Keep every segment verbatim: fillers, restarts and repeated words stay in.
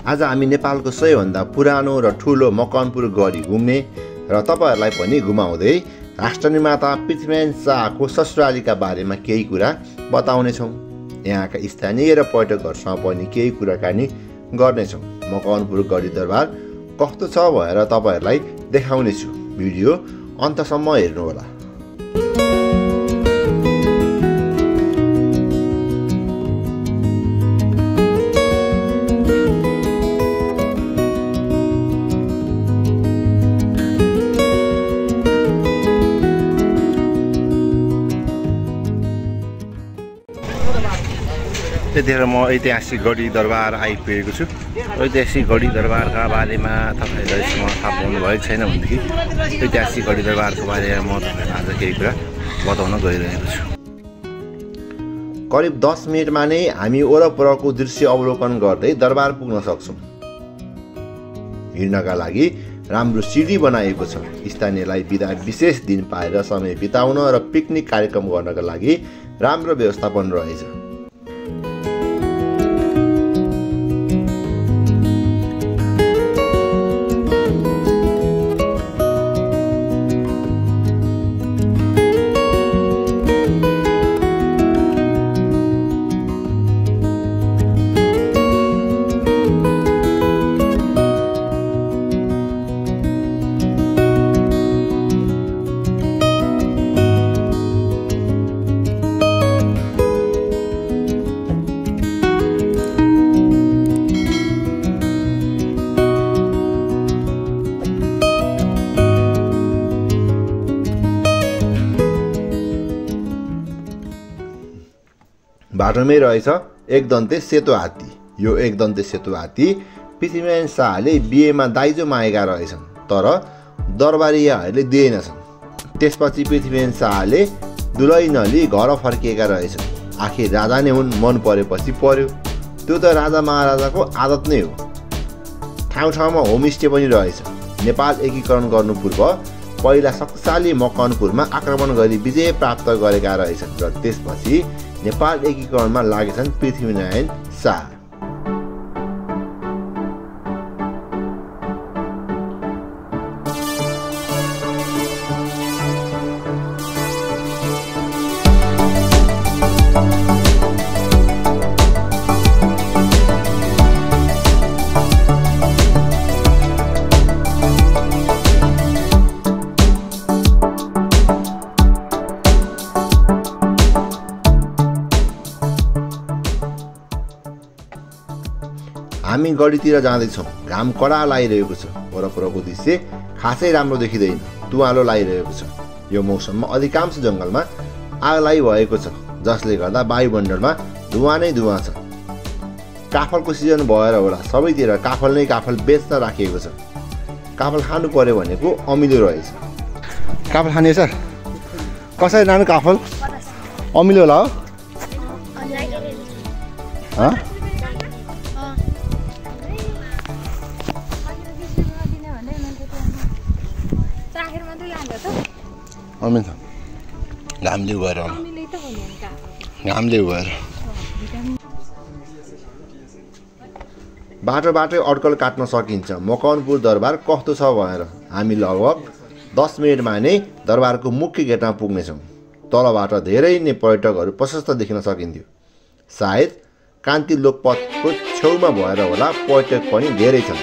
आज हामी नेपालको सबैभन्दा पुरानो र ठुलो मकवानपुर गढी घुम्ने र तपाईहरुलाई पनि घुमाउँदै राष्ट्र निर्माता पृथ्वीनारायण शाहको ससुरालीका बारेमा केही कुरा बताउने छौं। यहाँका स्थानीय र पर्यटकहरुसँग पनि केही कुराकानी गर्ने छौं। मकवानपुर गढी दरबार कस्तो छ भनेर तपाईहरुलाई देखाउने छु। भिडियो अन्तसम्म हेर्नु होला। त्यतिखेर म ऐतिहासिक गढी दरबार आइपुगेको छु। ऐतिहासिक गढी दरबारका बारेमा तपाईहरुले यसमा थाहा पाउनु भएको छैन भनेदेखि ऐतिहासिक गढी दरबारको बारेमा म तपाईहरुलाई आज केही कुरा बताउन गइरहेको छु। करिब दस मिनेटमा नै हामी वरपरको दृश्य अवलोकन गर्दै दरबार पुग्न सक्छौं। हिँड्नका लागि राम्रो सिडी बनाएको छ। स्थानीयलाई बिदा विशेष दिन पाएर समय बिताउन र पिकनिक कार्यक्रम गर्नका लागि राम्रो व्यवस्थापन रहेछ। बाटोमै रहेछ एकदन्ते सेतो हात्ती। यो एकदन्ते सेतो हात्ती पृथ्वीनारायण शाहले बिहेमा दाइजो मागेका रहेछन्, तर दरबारीहरूले दिएनछन्। त्यसपछि पृथ्वीनारायण शाहले दुलै नली घर फर्किएका रहेछन्। आखिर राजा नै हुन्, मन परेपछि पर्यो। त्यो त राजा महाराजाको आदत नै हो। ठाउँ ठाउँमा होमस्टे पनि रहेछ। नेपाल एकीकरण गर्नु पूर्व पहिला शक्तिशाली मकवानपुरमा आक्रमण गरी विजय प्राप्त गरेका रहेछन् र त्यसपछि नेपाल एकीकरणमा लागेछन् पृथ्वीनारायण शाह। हामी गढीतिर जाँदैछौँ। घाम कडा लागिरहेको छ। वरपरको दृश्य खासै राम्रो देखिँदैन। तुवालो लागिरहेको छ। यो मौसममा अधिकांश जङ्गलमा आग लागिरहेको छ, जसले गर्दा वायुमण्डलमा धुवा नै धुवा छ। काफलको सिजन भएर होला सबैतिर काफल नै काफल बेच्न राखिएको छ। काफल खानु पर्यो भनेको अमिलो रहेछ। काफल खाने छ कसरी नानु? काफल अमिलो होला हो। घामले गएर घामले गएर बाटो बाटो अड्कल काट्न सकिन्छ। मकवानपुर दरबार कस्तो छ भनेर हामी लगभग दस मिनटमा नै दरबारको मुख्य गेटमा पुग्नेछौँ। तलबाट धेरै नै पर्यटकहरू प्रशस्त देखिन सकिन्थ्यो। सायद कान्ति लोकपथको छेउमा भएर होला पर्यटक पनि धेरै छन्।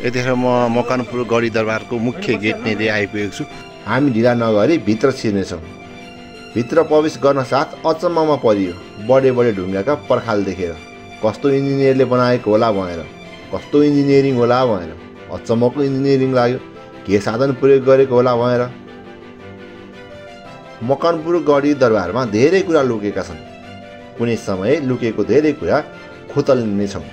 यतिखेर म मकवानपुर गढी दरबारको मुख्य गेट नै आइपुगेको छु। हामी ढिला नगरी भित्र छिर्नेछौँ। भित्र प्रवेश गर्न साथ अचम्ममा परियो बडे बडे ढुङ्गाका पर्खाल देखेर। कस्तो इन्जिनियरले बनाएको होला भनेर, कस्तो इन्जिनियरिङ होला भनेर, अचम्मको इन्जिनियरिङ लाग्यो। के साधन प्रयोग गरेको होला भनेर। मकवानपुर गढी दरबारमा धेरै कुरा लुकेका छन्। कुनै समय लुकेको धेरै कुरा खोतल्नेछौँ।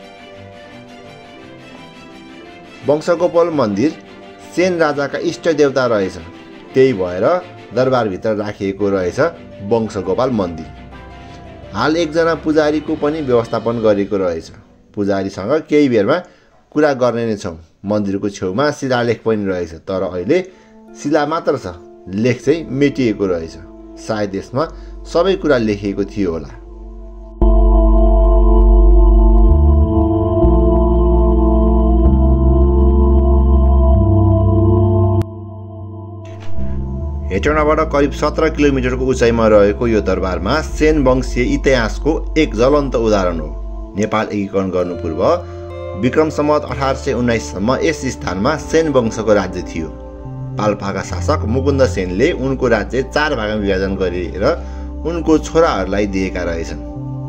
वंशगोपाल मन्दिर सेन राजाका इष्ट देवता रहेछ। त्यही भएर दरबारभित्र राखिएको रहेछ वंशगोपाल मन्दिर। हाल एकजना पुजारीको पनि व्यवस्थापन गरेको रहेछ। पुजारीसँग केही बेरमा कुरा गर्ने नै छौँ। मन्दिरको छेउमा शिलालेख पनि रहेछ, तर अहिले शिला मात्र छ, लेख चाहिँ मेटिएको रहेछ। सायद यसमा सबै कुरा लेखिएको थियो होला। हेटौडाबाट करिब सत्र किलोमिटरको उचाइमा रहेको यो दरबारमा सेन वंशीय इतिहासको एक ज्वलन्त उदाहरण हो। नेपाल एकीकरण गर्नु पूर्व विक्रम सम्वत अठार सय उन्नाइससम्म यस स्थानमा सेन वंशको राज्य थियो। पाल्पाका शासक मुकुन्द सेनले उनको राज्य चार भागमा विभाजन गरेर उनको छोराहरूलाई दिएका रहेछन्।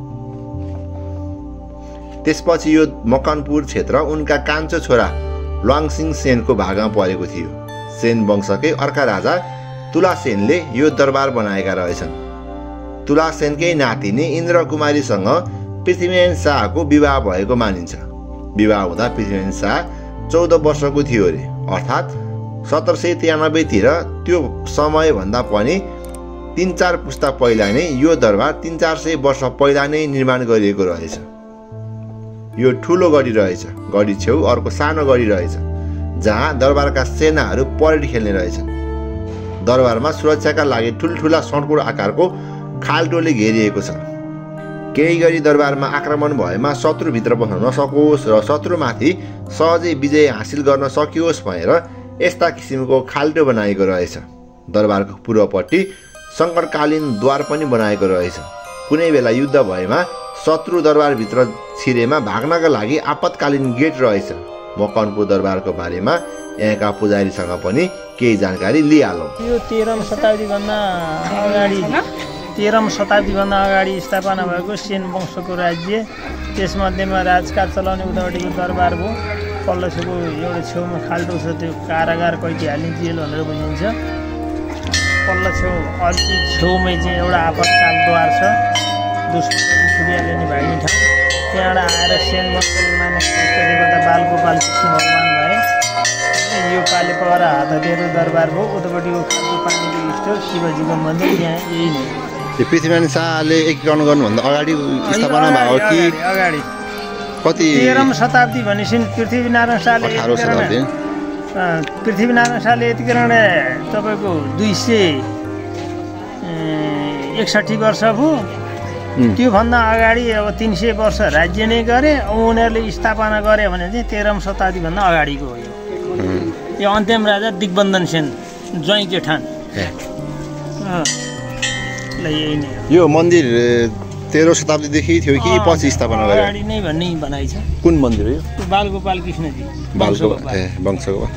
त्यसपछि यो मकवानपुर क्षेत्र उनका कान्छो छोरा ल्वाङसिङ सेनको भागमा परेको थियो। सेन वंशकै अर्का राजा तुलासेनले यो दरबार बनाएका रहेछन्। तुलासेनकै नातिनी इन्द्र कुमारीसँग पृथ्वीनारायण शाहको विवाह भएको मानिन्छ। विवाह हुँदा पृथ्वीनारायण शाह चौध वर्षको थियो अरे, अर्थात् सत्र सय त्रियानब्बेतिर। त्यो समयभन्दा पनि तिन चार पुस्ता पहिला नै यो दरबार तिन चार सय वर्ष पहिला नै निर्माण गरिएको रहेछ। यो ठुलो गढी रहेछ। गढी छेउ अर्को सानो गढी रहेछ, जहाँ दरबारका सेनाहरू परेड खेल्ने रहेछन्। दरबारमा सुरक्षाका लागि ठुल्ठुला सड्कोड आकारको खाल्टोले घेरिएको छ। केही गरी दरबारमा आक्रमण भएमा शत्रुभित्र पस्न नसकोस् र शत्रुमाथि सहजै विजय हासिल गर्न सकियोस् भनेर यस्ता किसिमको खाल्टो बनाएको रहेछ। दरबारको पूर्वपट्टि सङ्कटकालीन द्वार पनि बनाएको रहेछ। कुनै बेला युद्ध भएमा शत्रु दरबारभित्र छिरेमा भाग्नका लागि आपतकालीन गेट रहेछ। मकवानपुर दरबारको बारेमा यहाँका पुजारीसँग पनि केही जानकारी लिइहालौँ। यो तेह्रौँ शताब्दीभन्दा अगाडि तेह्रौँ शताब्दीभन्दा अगाडि स्थापना भएको सेन वंशको राज्य। त्यसमध्येमा राजकाज चलाउने उतापट्टिको दरबार भयो। पल्लो छेउको एउटा छेउमा खाल्टो छ, त्यो कारागार कैदी हाल्ने जेल भनेर बुझिन्छ। पल्लो छेउ अलिक छेउमै चाहिँ एउटा आपतकाल द्वार छ, दुष्कृतिले निभाइने ठाउँ। त्यहाँबाट आएर सेन वंशले मानेको देवता बालगोपाल कृष्ण भगवान भए। यो पाले पहरा हात हतियारको दरबार भयो। उतापट्टिको खालको पानीको स्टोर शिवजीको मन्दिर यहाँ यही नै। पृथ्वीनारायण शाहले एकीकरण गर्नुभन्दा अगाडि स्थापना भएको कि अगाडि कति? तेह्रौँ शताब्दी भनेपछि पृथ्वीनारायण शाहले पृथ्वीनारायण शाहले एकीकरण तपाईँको दुई सय एकसठी वर्ष भयो। त्योभन्दा अगाडि अब तिन सय वर्ष राज्य नै गरे। उनीहरूले स्थापना गरे भने चाहिँ तेह्रौँ शताब्दीभन्दा अगाडिको हो। यो अन्तिम राजा दिग्बन्धन सेन ज्वाइँ जेठान। यो मन्दिर तेह्रौँ शताब्दीदेखि थियो कि पछि स्थापना गरे? अगाडि नै भन्ने भनाइ छ। कुन मन्दिर हो यो? बालगोपाल कृष्णजी बालगोपाल ए वंशगोपाल।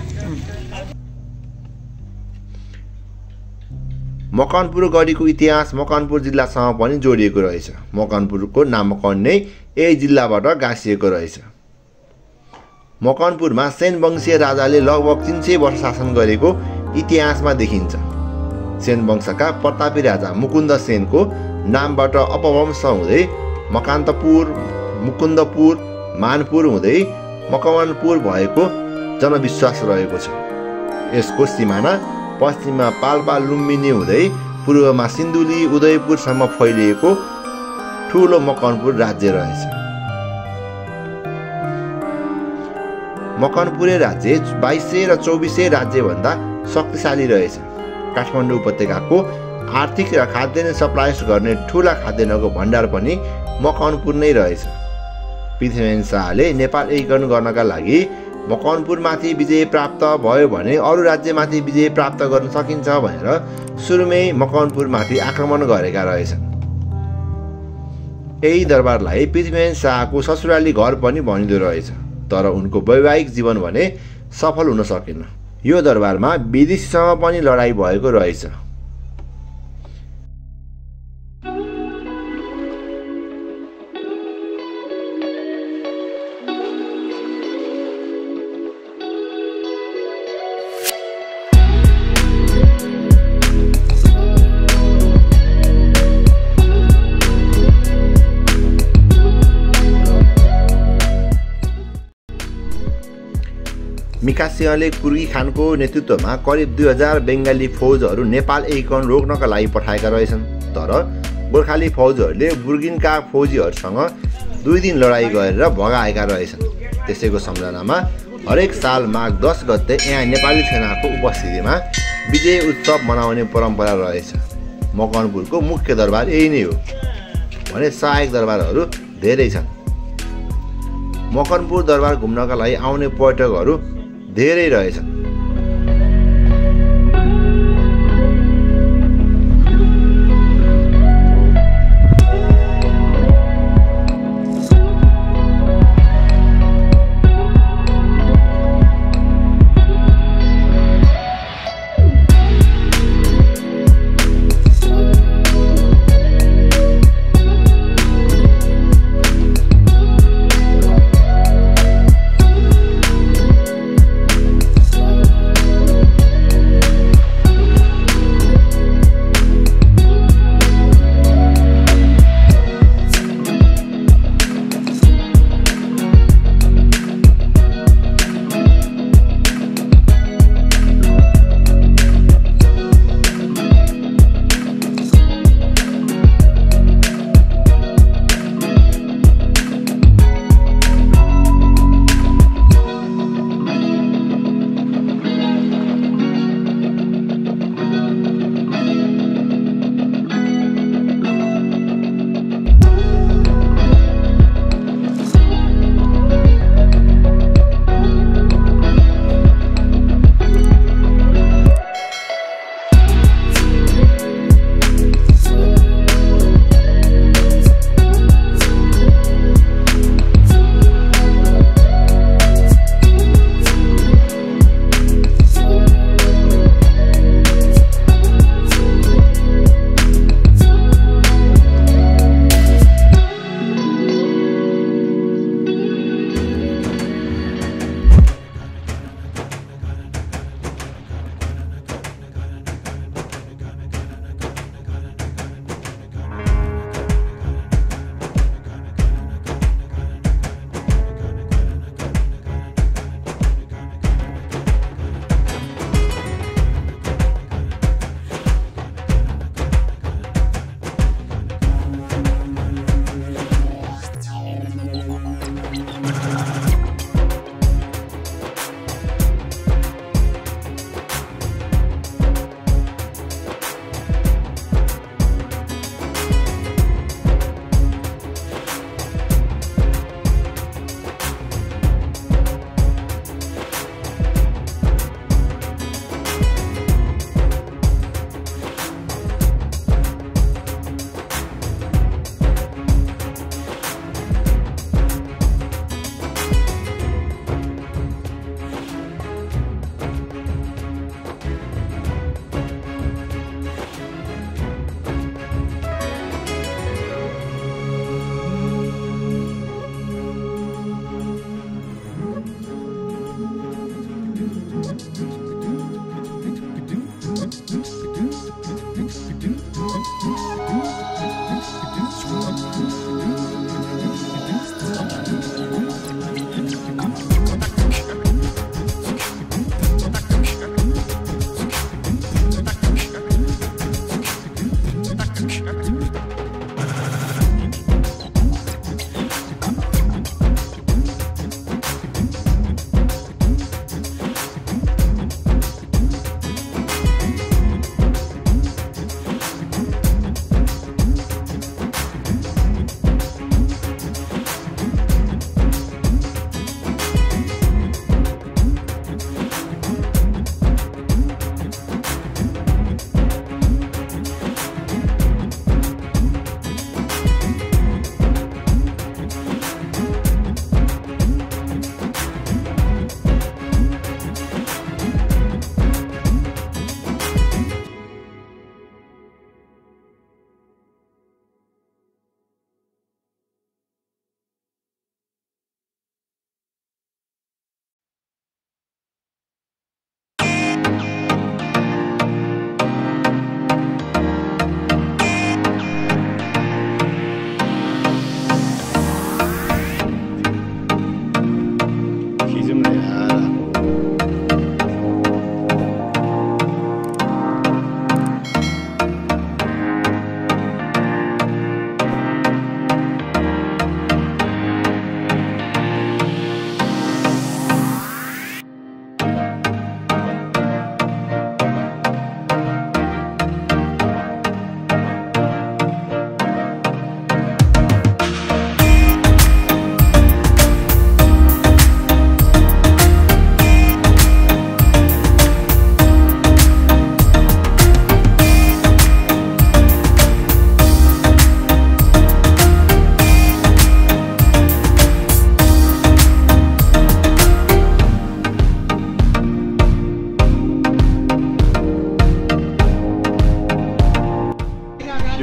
मकवानपुर गढीको इतिहास मकवानपुर जिल्लासँग पनि जोडिएको रहेछ। मकवानपुरको नामकरण नै यही जिल्लाबाट गाँसिएको रहेछ। मकवानपुरमा सेन वंशीय राजाले लगभग तीन सय वर्ष शासन गरेको इतिहासमा देखिन्छ। सेन वंशका प्रतापी राजा मुकुन्द सेनको नामबाट अपभ्रंश हुँदै मकान्तपुर, मुकुन्दपुर, मानपुर हुँदै मकवानपुर भएको जनविश्वास रहेको छ। यसको सिमाना पश्चिममा पाल्पा लुम्बिनी हुँदै पूर्वमा सिन्धुली उदयपुरसम्म फैलिएको ठुलो मकवानपुर राज्य रहेछ। मकवानपुरे राज्य बाइस सय र चौबिस सय राज्यभन्दा शक्तिशाली रहेछ। काठमाडौँ उपत्यकाको आर्थिक र खाद्यान्न सप्लाइस गर्ने ठुला खाद्यान्नको भण्डार पनि मकवानपुर नै रहेछ। पृथ्वीनारायण शाहले नेपाल एकीकरण गर्नका लागि मकवानपुरमाथि विजय प्राप्त भयो भने अरू राज्यमाथि विजय प्राप्त गर्न सकिन्छ भनेर सुरुमै मकवानपुरमाथि आक्रमण गरेका रहेछन्। यही दरबारलाई पृथ्वीनारायण शाहको ससुराली घर पनि भनिँदो रहेछ। तर उनको वैवाहिक जीवन भने सफल हुन सकेन। यो दरबारमा विदेशीसँग पनि लडाई भएको रहेछ। मिका सिंहले गुर्गी खानको नेतृत्वमा करिब दुई हजार बेङ्गाली फौजहरू नेपाल एकीकरण रोक्नका लागि पठाएका रहेछन्। तर गोर्खाली फौजहरूले गुर्गिनका फौजीहरूसँग दुई दिन लडाईँ गरेर भगाएका रहेछन्। त्यसैको सम्झनामा हरेक साल माघ दस गते यहाँ नेपाली सेनाको उपस्थितिमा विजय उत्सव मनाउने परम्परा रहेछ। मकवानपुरको मुख्य दरबार यही नै हो भने सहायक दरबारहरू धेरै छन्। मकवानपुर दरबार घुम्नका लागि आउने पर्यटकहरू धेरै रहेछन्।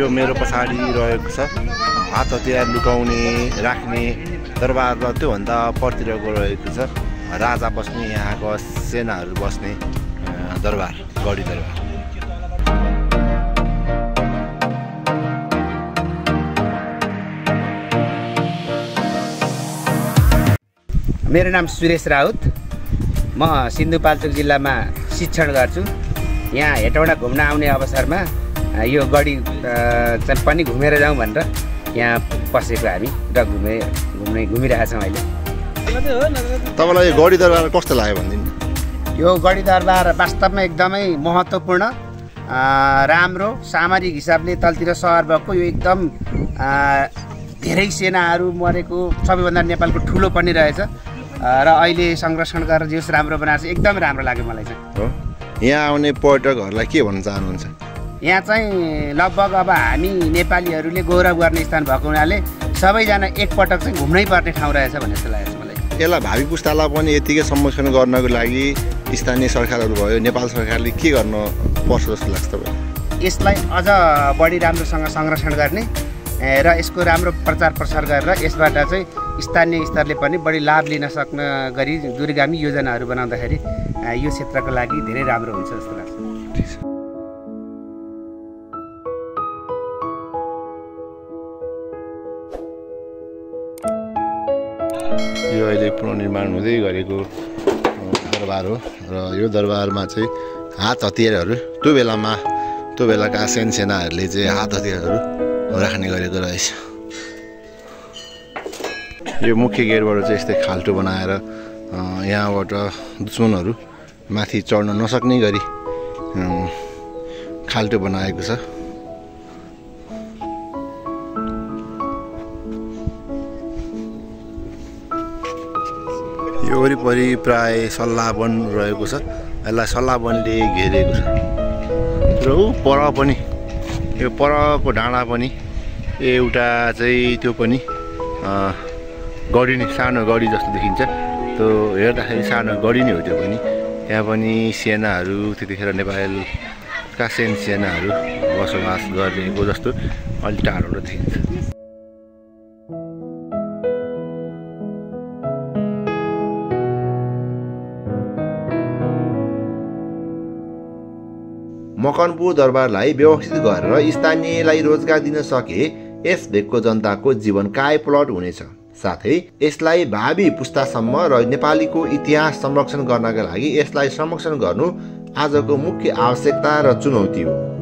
मेरो पछाडि रहेको छ हात हतियार लुकाउने राख्ने दरबार र त्योभन्दा परतिरको रहेको छ राजा बस्ने यहाँको सेनाहरू बस्ने दरबार गढी दरबार। मेरो नाम सुरेश राउत, म सिन्धुपाल्चोक जिल्लामा शिक्षण गर्छु। यहाँ हेटौडा घुम्न आउने अवसरमा यो गढी चाहिँ पनि घुमेर जाउँ भनेर यहाँ बसेको हामी र घुमे घुम्ने घुमिरहेछौँ अहिले। तपाईँलाई यो गढी दरबार कस्तो लाग्यो भनिदिनु? यो गढी दरबार वास्तवमा एकदमै महत्त्वपूर्ण, राम्रो, सामरिक हिसाबले तलतिर सहर भएको यो एकदम धेरै सेनाहरू मरेको सबैभन्दा नेपालको ठुलो पनि रहेछ र अहिले संरक्षण गरेर जस राम्रो बनाएको छ, एकदम राम्रो लाग्यो मलाई चाहिँ। हो, यहाँ आउने पर्यटकहरूलाई के भन्न चाहनुहुन्छ? यहाँ चाहिँ लगभग अब हामी नेपालीहरूले गौरव गर्ने स्थान भएको हुनाले सबैजना एकपटक चाहिँ घुम्नै पर्ने ठाउँ रहेछ भन्ने जस्तो लागेको छ मलाई। यसलाई भावी पुस्तालाई पनि यतिकै संरक्षण गर्नको लागि स्थानीय सरकारहरू भयो, नेपाल सरकारले के गर्न पर्छ जस्तो लाग्छ तपाईँलाई? यसलाई अझ बढी राम्रोसँग संरक्षण गर्ने र यसको राम्रो प्रचार प्रसार गरेर यसबाट चाहिँ स्थानीय स्तरले पनि बढी लाभ लिन सक्न गरी दूरगामी योजनाहरू बनाउँदाखेरि यो क्षेत्रको लागि धेरै राम्रो हुन्छ जस्तो लाग्छ। यो अहिले पुनर्निर्माण हुँदै गरेको दरबार हो र यो दरबारमा चाहिँ हात हतियारहरू त्यो बेलामा त्यो बेलाका सेन सेनाहरूले चाहिँ हात हतियारहरू राख्ने गरेको रहेछ। यो मुख्य गेटबाट चाहिँ यस्तै खाल्टो बनाएर यहाँबाट दुश्मनहरू माथि चढ्न नसक्ने गरी खाल्टो बनाएको छ। यो वरिपरि प्राय सल्लाह वन रहेको छ, यसलाई सल्लाह वनले घेरेको छ र ऊ पर पनि यो परको डाँडा पनि एउटा चाहिँ त्यो पनि गढी नै सानो गढी जस्तो देखिन्छ, त्यो हेर्दाखेरि सानो गढी नै हो त्यो पनि। त्यहाँ पनि सेनाहरू त्यतिखेर नेपालका सेन सेनाहरू बसोबास गरेको जस्तो अलि टाढोबाट देखिन्छ। मकवानपुर दरबारलाई व्यवस्थित गरेर स्थानीयलाई रोजगार दिन सके यस भेगको जनताको जीवन कायपलट हुनेछ। साथै यसलाई भावी पुस्तासम्म र नेपालीको इतिहास संरक्षण गर्नका लागि यसलाई संरक्षण गर्नु आजको मुख्य आवश्यकता र चुनौती हो।